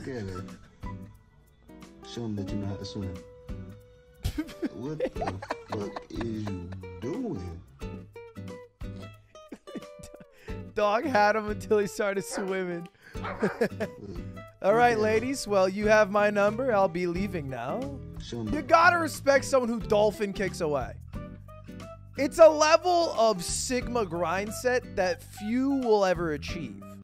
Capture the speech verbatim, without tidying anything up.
at it. Show him that you know how to swim. What the fuck is you doing? Dog had him until he started swimming. All right, ladies. Well, you have my number. I'll be leaving now. You gotta respect someone who dolphin kicks away. It's a level of Sigma grind set that few will ever achieve.